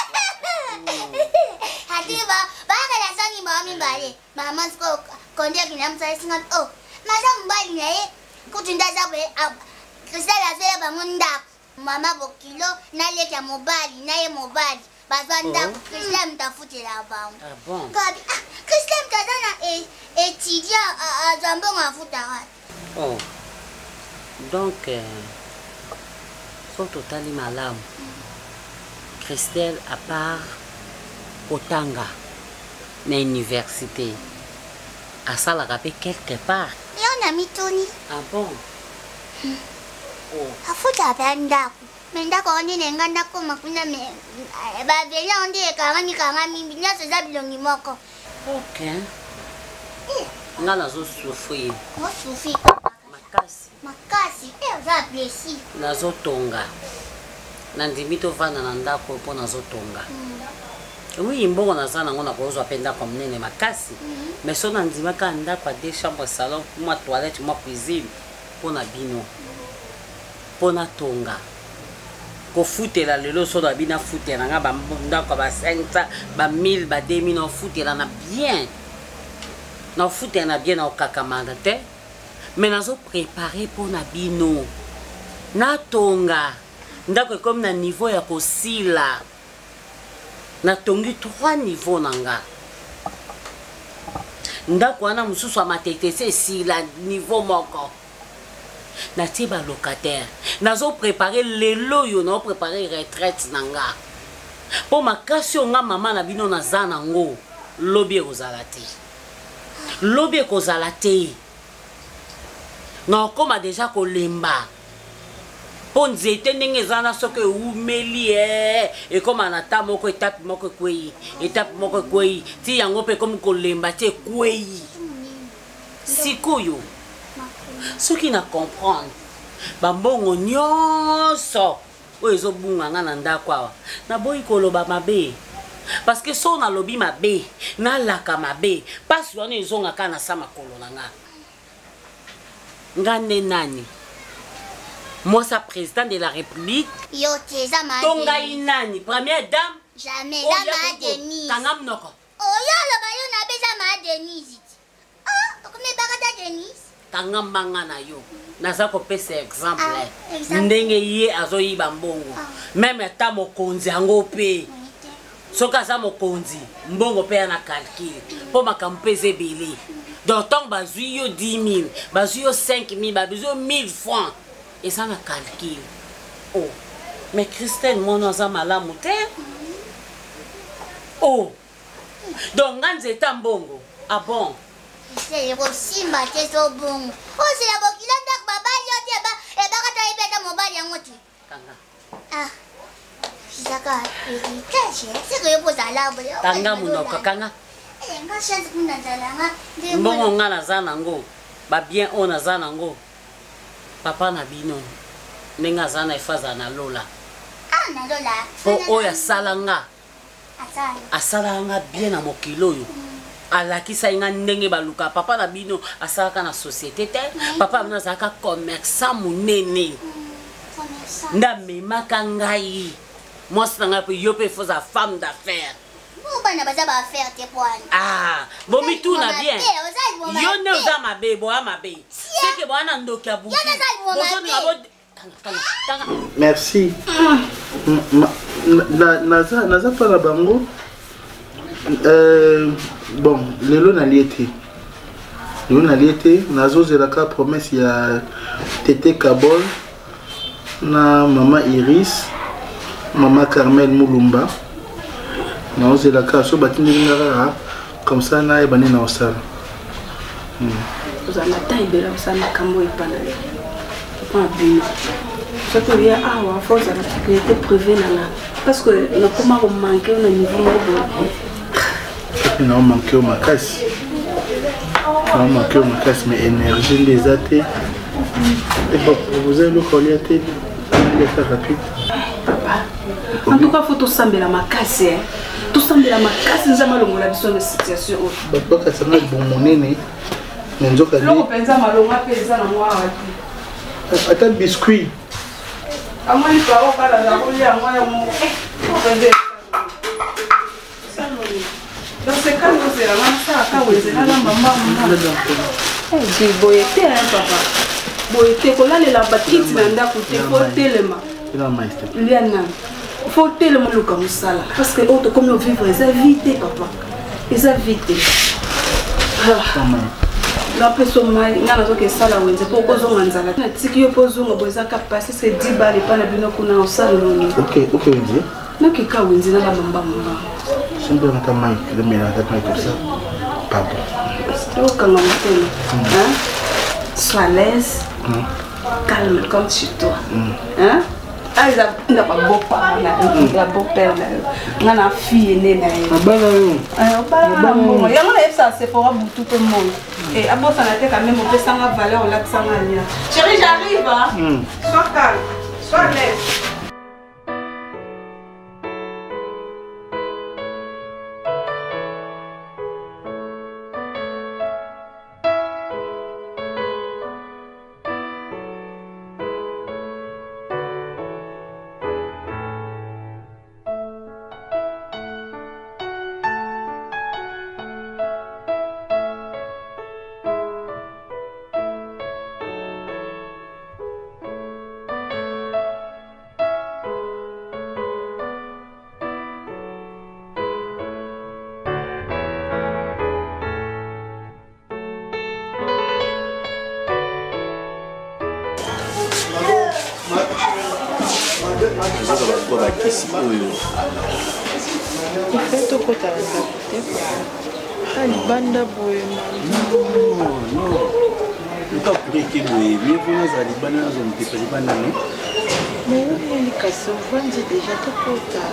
Hatiba, banga na soni bomba mbale. Mama sko kondia kinamsa singa oh. Masa mbali naye kutunda zabe Krisela zela bangunda. Mama bokilo na leka mobali naye mobali. Bazanda Krisela mtafutela bangu. Ah bon. Gabi Krisela mtazana étudiant à Zambon à Foutarat. Oh. Donc so totali malamu Christelle à part Otanga na université asalaka pe quelque part mais on a mis Tony. Ah bon? Afuta pe ndako mais ndako oni nenga ndako makuna me ba vela on dit kanga mimbi nyaso za bilongi moko. Ok. Nga nazo souffrir. Mo souffrir. Makasi za blessi. Nazo tonga. Nandimi tovanda na ndako po nazo tonga. Oui, mbongo naza nango na kozwa pe ndako monene makasi. Mais so nandimaka ndako a 2 chambres salon, moi toilette, moi cuisine pona bino. Pona tonga. Ko futela lelo so da bina futela nga ba ndako ba 500, ba 1000, ba 2000 no futela na bien. Na futela na bien na okakamanda te. Mais nazo préparer pona bino. Na tonga. Ndako comme na niveau ya kosila. Na tongi 3 niveaux nanga. Ndako wana mususu a matetese si la niveau moko. Na tiba locataire. Nazo préparer lelo yo na préparer retraite nanga. Po makasi nga mama na bino na zana ngo lobi kozalate. Lobi kozalate. Na koma déjà kolemba. Po nzete ndenge zana soke umeli e koma na ta moko étape moko kwei ti yango pe comme kolemba te kwei sikoyo soki na comprendre bambongo nyonso oyo ezobunga nga na ndako awa na boyi koloba mabe parce que so na lobi mabe na laka mabe pasi wana ezongaka na sa makolo na nga nde nani. Moi, sa président de la République. Yo, teza ma. Tonga inani, première dame. Jamais, dame Denise. Tangam noko. Oh, yo, le bayo na beza ma Denise. Ah, comment barata Denise? Tangam banga na yo. Naza ko pese exemple. Ndenge ye azoyi bambongo. Même ata mokonzi ango pe. Soka za mokonzi, mbongo pe na calcul. Po makampeze belé. Donc tant bazui yo 10 000, bazui yo 5 000, bazui yo 1000 francs. Et ça m'a calculé. Oh, mais Christelle, mon osa malamu te. Oh, donc quand j'étais en bongo, ah bon? C'est le simba te so bongo. Oh, c'est la bokila ndak baba yo te ba e ba kata ipeta mobile yango tu. Kanga. Ah. Saka, c'est que yo posa la bo. Kanga munoko kanga. Nga chance kuna zalanga. Mbongo nga na zana ngo. Ba bien on na zana ngo. Papa na bino nenga zana ifaza na lola. Ah na lola. Po oya salanga. Asalanga bien na mokilo yo. Alakisa inga ndenge baluka papa na bino asalaka na société te. Papa na zaka commerçant munene. Nda memaka ngai. Moi sanga pe yo pe foza femme d'affaires. Bana baza ba faire te poani. Ah, bomi tout na bien. Yo ne oza mabe, bo mabe. C'est que bana ndoka buki. Merci. Naza pas la bango. Bon, lelo na liete. Lelo na liete, nazo zelaka promesse ya Tété Kabol na maman Iris, maman Carmel Moulumba. Non, c'est la case, comme ça, na ebani na osala. Vous avez la taille de la osala kambo epanale. Pas bien. Ce que il y a à force de la sécurité privée là. Parce que le comment on manque au niveau et puis on manque au makas. On manque au makas mais énergie des athées. Et bon, vous avez le collier à tête. On va faire rapide. En tout cas, il faut tout sembler ma casse. Tout sembler ma casse, nous avons la vision de situation. Papa, ça m'a bon monnaie. Nous avons attends, biscuit. À moi, il faut avoir la roue à moi. Dans ce cas, nous allons faire ça. Vous êtes là, maman. Je vais boyer, papa. Boyer, qu'on a les labatines dans la côté, faut tellement. Il faut tellement le comme ça là. Parce que autres comme on vivre, ils ont vite papa. Ils ont vite. après so mai ngana zo ke sala wenze po ko zo nganzala na tiki yo po zo ngoboza ka passer c'est 10 balles pas na bino kuna o sala no OK wenze na ke ka wenze na ba mamba simbe na ka mai le mena ta mai comme ça papa c'est au comme hein sois à l'aise calme comme chez toi hein ah il a pas beau père là il a beau père là on a fille aînée là bon il y a mon ça c'est pour tout le monde et à bon ça n'a été quand même on peut sans la valeur là sans rien chérie j'arrive hein sois calme sois à l'aise. bakisi oyo ifeto kota alibanda boye luka pureke boye mievona za libanda nazo mpepa libanda no mais kasi ovandi deja tokota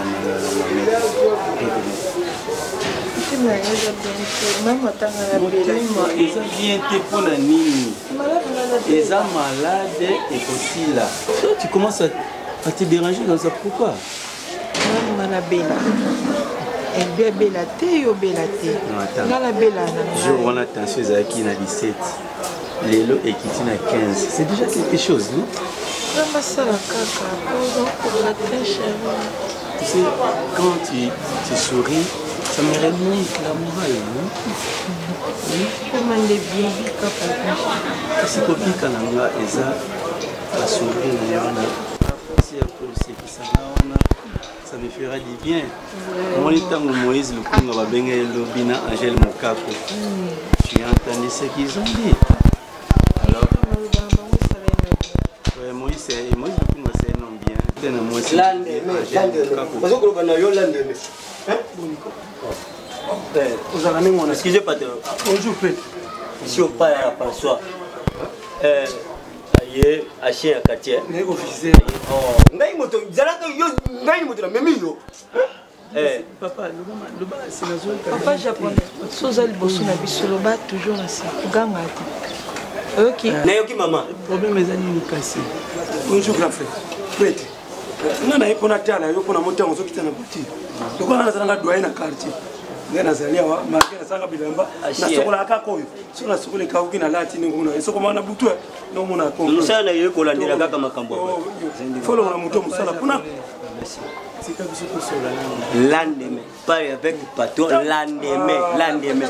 eza bien te mpona nini eza malade ekosila tu commences à te déranger dans ça pourquoi mama bela elle bela te yo bela te ngala bela na jour on a tension ezalaki na 17 lelo ekiti na 15 c'est déjà quelque chose non mama sala kaka pour la très chère tu sais quand tu souris ça me remonte la morale non comment les bien kaka kasi kopika na nga eza basouris na yana ça me fera du bien. Moi, le temps où Moïse le coup va bien Lobina, Angèle Mokako. J'ai entendu ce qu'ils ont dit. Alors, Moïse le coup c'est un homme bien. Excusez pas de. Bonjour, si on parle à la François. Ye achien à quartier né officier oh ngai moto zalaka yo ngai moto na memi yo papa le bas c'est la zone papa japonais soza liboso na biso le bas toujours na ça ganga te OK na yoki maman problème ezali ni kasi bonjour grand frère prête nana ipona tala yo pona motango zokita na boutique donc on a ça na doyen na quartier ngena zalia wa makena sanga bilamba na sokola akakoyo sona sokola kauki na lati nguna esoko na butu no mona ko musana yeye ko landira kaka makambo follow na muto musala kuna l'endemain parle avec le patron l'endemain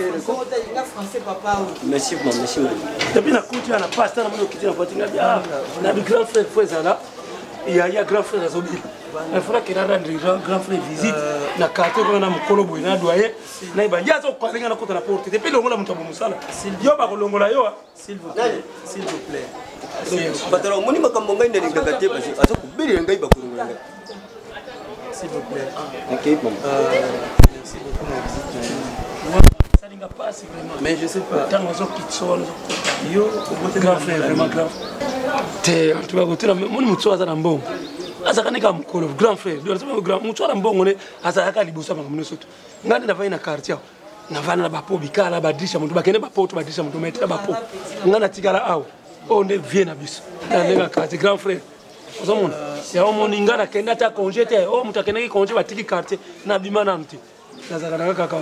merci depuis na kuti na pasta na mo kitina fatinga bia na du grand frère Fwezala il y a grand frère Zobile il faudra qu'il rende grand frère visite na quartier ko na mukolo boy na doyer na ibanja zo kwa linga na kota na porte depuis longola muto musala yo ba ko longola yo s'il vous plaît patron moni makambo ngai ndeli ngakate basi aso kubiri ngai ba kulongola s'il vous plaît OK maman merci beaucoup ma visite ça linga passe vraiment mais je sais pas tant on zo kitso yo grand frère vraiment grand te tu vas goter moni mutso aza na mbongo azakanika mukolo grand frère do sema grand mutso na mbongo ne azaka libosa bango minosoto ngani na vai na quartier na vana na bapo bikala badrisha muntu bakene bapo to badrisha muntu metela bapo ngana tikala awo on ne vient na biso na lenga quartier grand frère ozomona ya omoni ngana kenda ta congé te o mutu akendaki congé batiki quartier na bima na mti nazakana kaka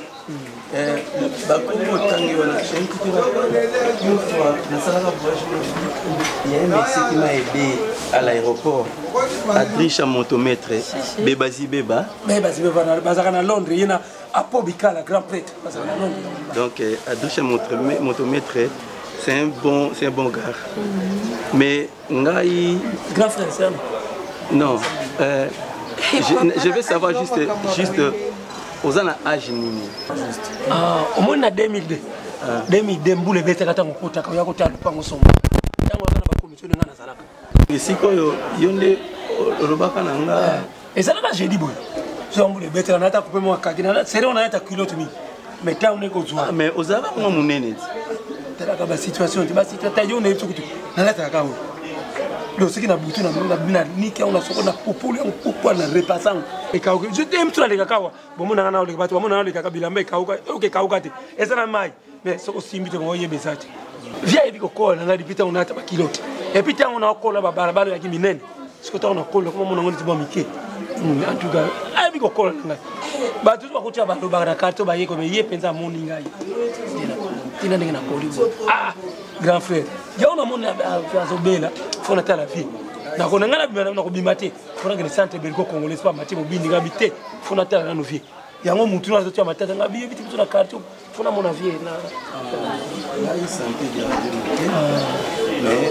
bakomo tangi wana une fois nasalaka voyage il y a un monsieur qui m'a aidé à l'aéroport Adricha Montomètre Bebazi Beba bazaka na Londres yena apo bikala grand prêtre bazaka na Londres donc Adricha Montomètre c'est un bon gars mais ngai grand frère c'est non je vais savoir juste aux ana âge nini au moins na 2002 demi dembule bete kata ngokota ka yako tatu pango somba yango kana ba commission ngana salaka esiko yo yonde olobaka nanga ezalaka jeudi boy zombule bete na ta couper moi kakina sere on a ta culotte mi mais ta on est kozwa mais ozala ngo munene tala ka ba situation ba situation ta yo ne tsukutu na la ta ka wo lo siki na butu na niki on a soko na popolo on pourquoi na repassant e ka je t'aime tout la le kakawa bon mon na le bato bon na le kaka bilamba ka ok ka ukate ezana mai mais soko simbi to moye besati via ebi ko kola na dipita on ata ba kilote et puis tant on a kola ba barabara ya kiminene siko ta on a kola comme mon ngoni tibo mike en tout cas ebi ko kola ngai ba tu ba ko tia ba do ba na karto ba ye ko me ye penza moni ngai tina ndenge na koli grand frère ya on a mon azobela fona ta la vie na ko ngana bima na ko bimate fona ngene centre beriko congolais pas mati mobindi ngabite fona ta na no vie yango mutu na zotia matata ngabi biti kutu na karto fona mon vie na la santé de la mais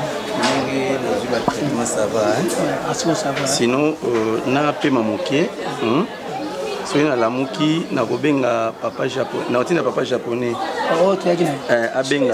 ça va sinon na pe mamoké soki na lamuki na kobenga papa japonais na otina papa japonais abenga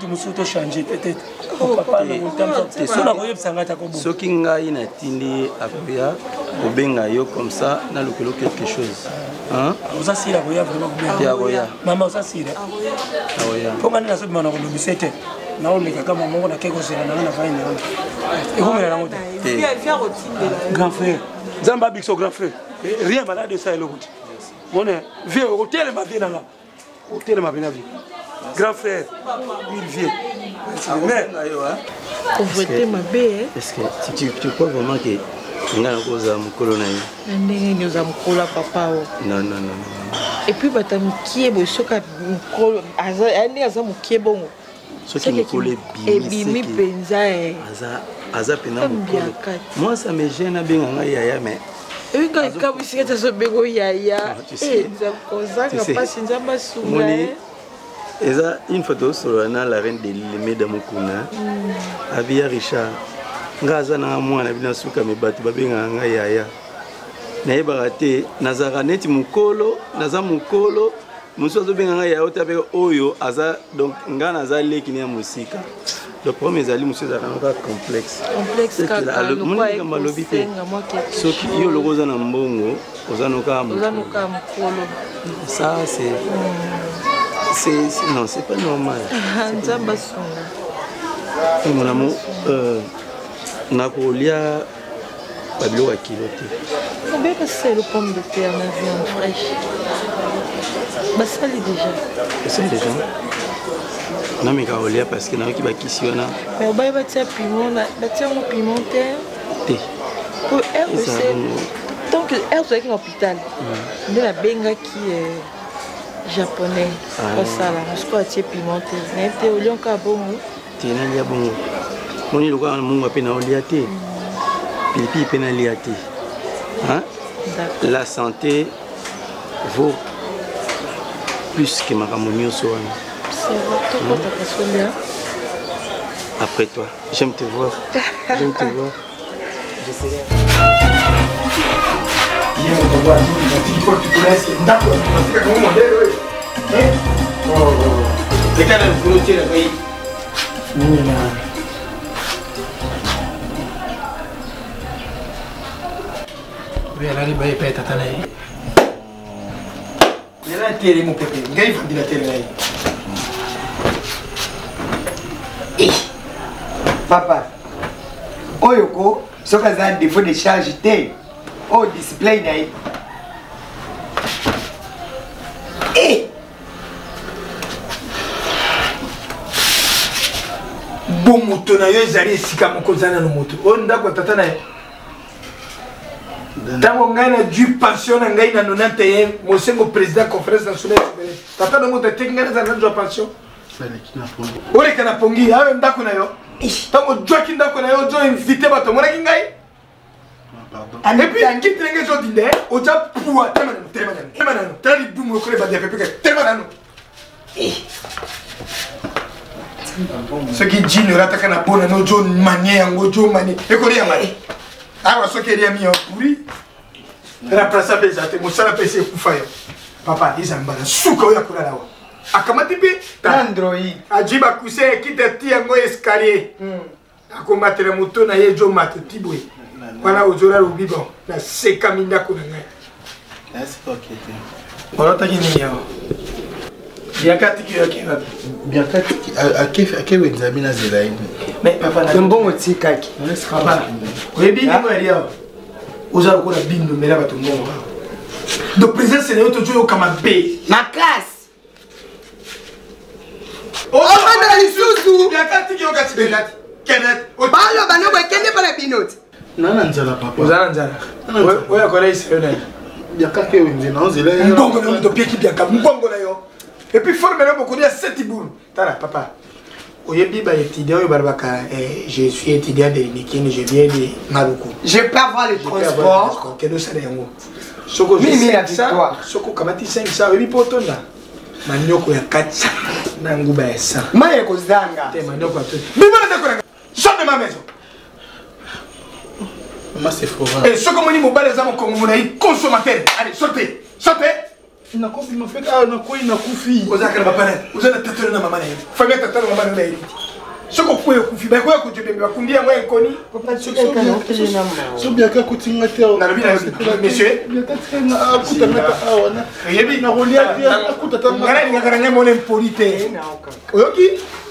soki ngai natindi akoya kobenga yo comme ça na lokelo quelque chose osasila koya vraiment mama osasila ponga nina so bimana kolobisete na oleka kama mongo na keko sera na faine ekomela nango te grand frère zamba bixo grand frère rien malade de ça eloko on est vieux hôtel ma vie nanga hôtel ma vie grand frère il vient mais pauvreté ma bé est-ce que tu crois vraiment que ngana koza mukolo na yo ndenge nyoza mukolo papa non et puis batamikie bosoka mukolo aza mukie bongo soki mukolo ebimi penza aza pena mukolo moi ça me gêne abenga ngai yaya mais oui quand il a vu que ça bego yaya et ça cause pas si nzamba sunga eza une photo sur la reine de l'Émé de Mukuna abia Richard ngaza na mwana bina suka mebatu babenga nga yaya na yeba te nazara neti mukolo naza mukolo muso azobenga nga yaya otabe oyo aza donc nga naza leki ni ya musika le premier ali muso za kana complexe kaka no malobi te soki yo lokoza na mbongo ozanoka mukolo ça non c'est pas normal nzamba sunga mon amour nakolia babilo wa kilo te combien c'est le pomme de terre na viande fraîche basali déjà non mais kaolia parce que naoki bakisi wana mais obaye batia piment batia mo pimentaire te pour RBC donc RBC en hôpital nde na benga qui japonais osala mosuku atie pimentaire na te olionka bongo te nalia bongo moni lokola mungu ape na olia te pilipili pe nalia te la santé vaut plus que makambo nyonso wana après toi j'aime te voir je serai alali baye pe tata na ye yela tele mo pepe ngai fandi la tele na ye papa oyo ko soka za défaut de charge te o display na ye bon moto na yo ezali esika moko zana no moto o ndako tata na ye ntango ngai na dû pension na ngai na 91 mosengo président conférence nationale tata na moto ateki ngai nazala nazwa pension oleka na pongi ayo ndako na yo ntango ojwaki ndako na yo ozo invité bato omonaki ngai epuis ankiti ndenge ezodinde oja pua telema nano tala libumu lokole badefepeke telema nano soki jini orataka na bona na ojo manie yango ojo manie ekolia manie awa soki eliami yo puri remplaça mpe eza te mosala mpe esi ekufa yo papa eza mbala suka oyo akolala wa akamati pe Android ajiba kuse kita tia ngo escalier akomatela moto na ye jo mato tibwe wana ozora rubibo na seka minda ko na ngai Merci OK. Olota kini yao. Biakati ki yoke wapi? Biakati ake wenzamina zelaini. Mais papa na mbongo tikaki. Papa. Oyebi ni mwali yao. Oza ko na bindo mera bato mbongo. Do présence na yoto jo kama be. Makasi. Oh, na lisusu. Biakati ki yokati belati. Kenet. Balo bano bakende para binoti. Nana nzala papa. Ozana nzala. Oya kola isayona. Biakake wenzina ozela. Mbongo na ndo pieki biaka mbongo na yo. Et puis forme là beaucoup de 7 boules. Tara papa. Oyebi ba étudiant yo barbaka je suis étudiant de l'Inikine, je viens de Maluku. Je peux avoir le transport. Quel est yango? Soko mimi la victoire. Soko kamati 500 oyebi potonda. Manyoko ya 400 na nguba ya 100. Maye kozanga. Te manyoko ya tout. Bima na tekona. Sors de ma maison. Maman c'est fort. Et soko moni mobile za mokongo mona yi consommateur. Allez, sortez. Sortez. Na kofi mafeka na koi na kufi. Ozaka na bapana. Ozana tatolo na mama na yi. Famia tatolo na mama na yi. Soko kwe kufi ba kwa kujebe ba kundia ngwa nkoni. Papa tsika kana okele na mama. So bien ka kutinga te. Na lobi na monsieur. Bien ka tena akuta na ta awana. Yebi na rolia bien akuta ta. Ngara ni ngara ngamo ne polite. Oyoki.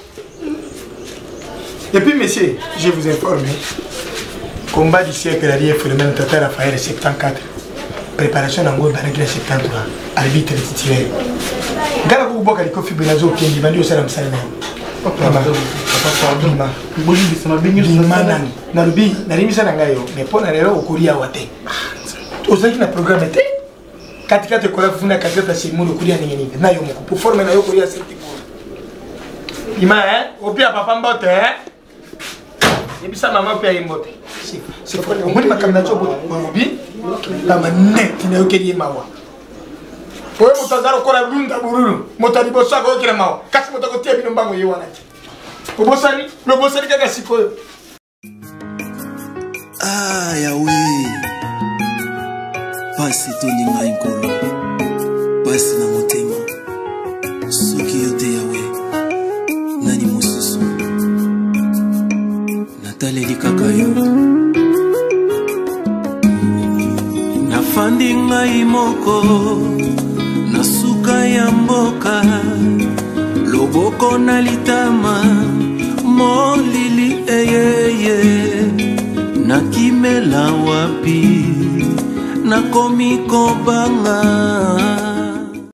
Et puis monsieur, je vous informe. Combat du siècle à l'IF le même Tata Raphaël 74. Préparation en gros dans le 73. Arbitre titulaire. Gala ko boka liko fi benazo kendi bandi o salam salam. Papa pardon. Boli bisama bengi manani. Na lubi na rimisa na ngayo. Mais pona lelo okuria wate. Ozaki na programme te. Katikati ko la funa katikati simu okuria nini. Na yo moko pour former na yo okuria senti ko. Ima opia papa mbote Ibisa maman pia imbote. C'est quoi on m'a comme nacho bobi. La manette na okeli mawa. Oye mutazaro kola runda bururu. Motali bosa ko okela mawa. Kasi motako tia bino mbango yewana. Obosani, lo bosani kaka sikoyo. Ah Yahweh. Pasi toninga inkolo. Pasi na motema. Soki yote Yahweh. Nani mosusu. Nataleli kaka yo. Nafandi ngai moko na suka ya mboka loboko na litama molili eyeye nakimela wapi nakomi kobanga